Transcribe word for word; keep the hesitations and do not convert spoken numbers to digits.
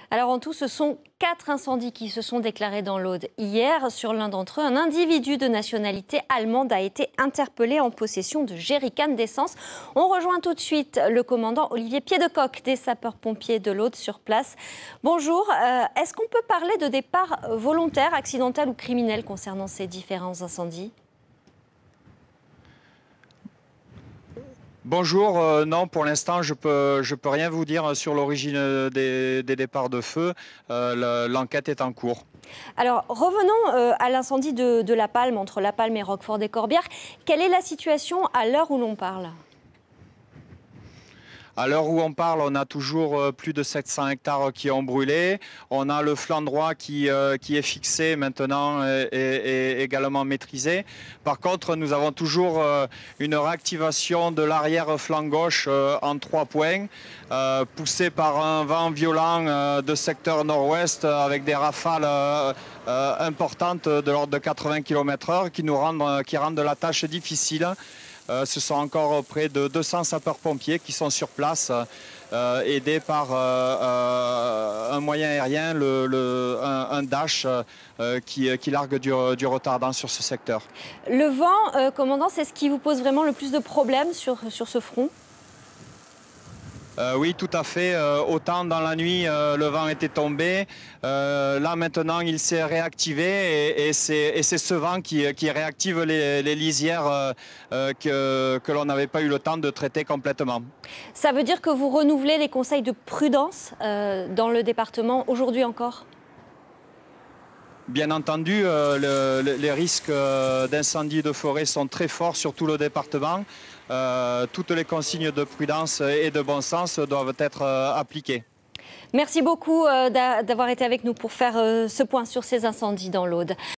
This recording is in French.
Alors en tout, ce sont quatre incendies qui se sont déclarés dans l'Aude hier. Sur l'un d'entre eux, un individu de nationalité allemande a été interpellé en possession de jerrycans d'essence. On rejoint tout de suite le commandant Olivier Pied-de-Coq des sapeurs-pompiers de l'Aude sur place. Bonjour, euh, est-ce qu'on peut parler de départ volontaire, accidentel ou criminel concernant ces différents incendies ? Bonjour, euh, non, pour l'instant, je peux, je peux rien vous dire sur l'origine des, des départs de feu. Euh, L'enquête est en cours. Alors, revenons euh, à l'incendie de, de La Palme, entre La Palme et Roquefort-des-Corbières. Quelle est la situation à l'heure où l'on parle ? À l'heure où on parle, on a toujours plus de sept cents hectares qui ont brûlé. On a le flanc droit qui, euh, qui est fixé maintenant et, et, et également maîtrisé. Par contre, nous avons toujours euh, une réactivation de l'arrière-flanc gauche euh, en trois points, euh, poussé par un vent violent euh, de secteur nord-ouest avec des rafales euh, euh, importantes de l'ordre de quatre-vingts kilomètres heure qui nous rendent, qui rendent la tâche difficile. Euh, ce sont encore près de deux cents sapeurs-pompiers qui sont sur place, euh, aidés par euh, euh, un moyen aérien, le, le, un, un Dash euh, qui, qui largue du, du retardant sur ce secteur. Le vent, euh, commandant, c'est ce qui vous pose vraiment le plus de problèmes sur, sur ce front ? Euh, oui, tout à fait. Euh, autant dans la nuit, euh, le vent était tombé. Euh, là, maintenant, il s'est réactivé et, et c'est ce vent qui, qui réactive les, les lisières euh, euh, que, que l'on n'avait pas eu le temps de traiter complètement. Ça veut dire que vous renouvelez les conseils de prudence euh, dans le département aujourd'hui encore ? Bien entendu, euh, le, les risques d'incendie de forêt sont très forts sur tout le département. Euh, toutes les consignes de prudence et de bon sens doivent être euh, appliquées. Merci beaucoup euh, d'avoir été avec nous pour faire euh, ce point sur ces incendies dans l'Aude.